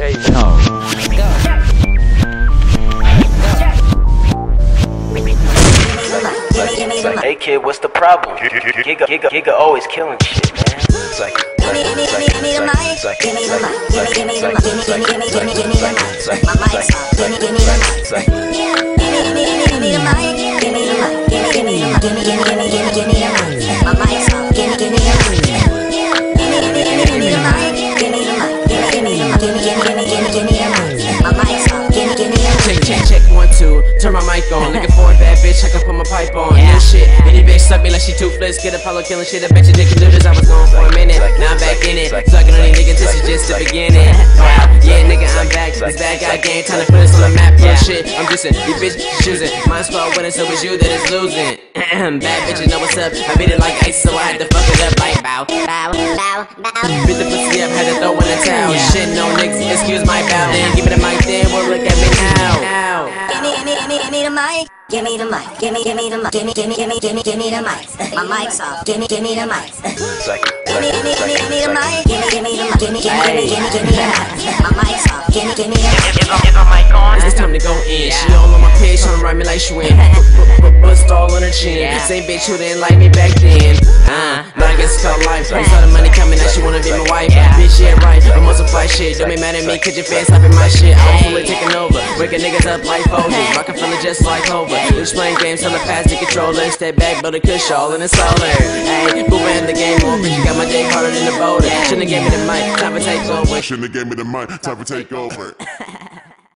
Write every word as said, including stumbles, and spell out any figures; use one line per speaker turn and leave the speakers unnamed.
crazy.
No.
It's like, hey kid, what's the problem? Giga, Giga, Giga always killing shit, man. It's like, it's like, it's like, it's like, it's like, it's like, it's like, it's like, it's like, it's like, it's like, it's like,
check, check, check, one, two, turn my mic on. Looking for a bad bitch, I can put my pipe on. Yeah, shit, any bitch suck me like she toothless. Get Apollo killing shit, I bet you they can do this. I was gone for a minute, now I'm back in it. Sucking on these niggas, this is just the beginning. Wow, yeah, nigga, I'm back. This bad guy game, time to put us on the map. Yeah, shit, I'm dissing, these bitches choosing. Mine spot winning, so it's you that is losing. Bad bitches know what's up. I beat it like ice, so I had to fuck it up like bow, bow, bow, bow. Beat the pussy up, had to throw in the towel. Shit, no niggas, excuse my bow. Then give me the mic, then well, look at me now.
Give me, give me, give me, give me the mic. Give me the mic. Give me, give me the mic. Give me, give me, give me, give me, give me the mic. My mic's off. Give me, give me the mic.
it's like,
Give me, give me, give me, give me the mic. Give me, give me the mic. Give me, give me, give me, give me, give me the mic. My mic's off. Give me, give me the mic.
It's time to go in. She all on my page, trying to ride me like Schwinn. Bust all on her chin. Same bitch who didn't like me back then. Uh, now I guess it's called life. I saw the money coming, now she wanna be my wife. Bitch, yeah, right. I multiply shit. Don't be mad at me, cause your fans slapping my shit. I'm fully taking over. Waking niggas up like Foley. Rockin' feeling just like Hova. Just playing games, tell the pass the controller. Step back, build a kush all in the solar. Hey, boo in the game over. You got my dick harder than the boulder. Shouldn't have gave me the mic, time to take over.
Shouldn't have gave me the mic, time to take over.